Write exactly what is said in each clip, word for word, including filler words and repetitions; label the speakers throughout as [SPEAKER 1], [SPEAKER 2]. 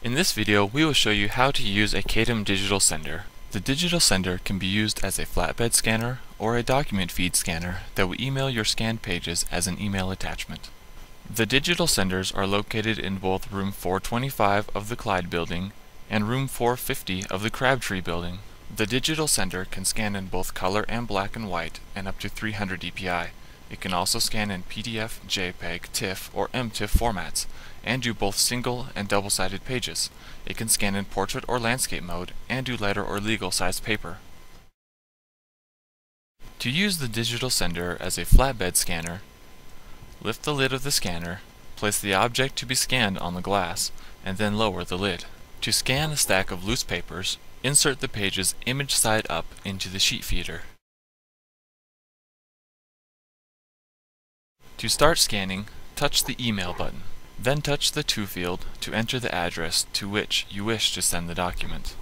[SPEAKER 1] In this video, we will show you how to use a C A E D M digital sender. The digital sender can be used as a flatbed scanner or a document feed scanner that will email your scanned pages as an email attachment. The digital senders are located in both room four twenty-five of the Clyde building and room four fifty of the Crabtree building. The digital sender can scan in both color and black and white and up to three hundred D P I. It can also scan in P D F, JPEG, TIFF, or M TIFF formats, and do both single and double-sided pages. It can scan in portrait or landscape mode, and do letter or legal-sized paper. To use the digital sender as a flatbed scanner, lift the lid of the scanner, place the object to be scanned on the glass, and then lower the lid. To scan a stack of loose papers, insert the pages image side up into the sheet feeder. To start scanning, touch the Email button. Then touch the To field to enter the address to which you wish to send the document.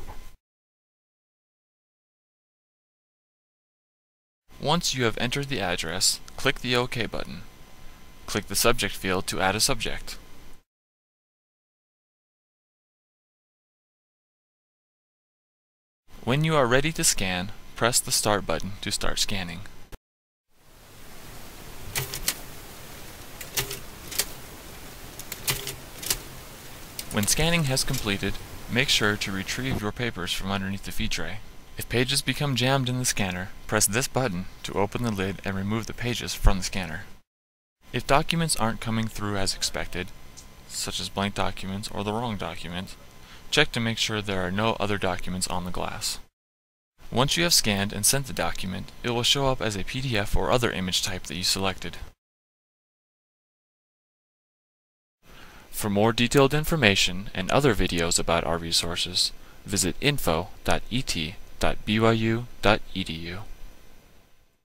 [SPEAKER 1] Once you have entered the address, click the OK button. Click the Subject field to add a subject. When you are ready to scan, press the Start button to start scanning. When scanning has completed, make sure to retrieve your papers from underneath the feed tray. If pages become jammed in the scanner, press this button to open the lid and remove the pages from the scanner. If documents aren't coming through as expected, such as blank documents or the wrong document, check to make sure there are no other documents on the glass. Once you have scanned and sent the document, it will show up as a P D F or other image type that you selected. For more detailed information and other videos about our resources, visit info dot e t dot b y u dot e d u.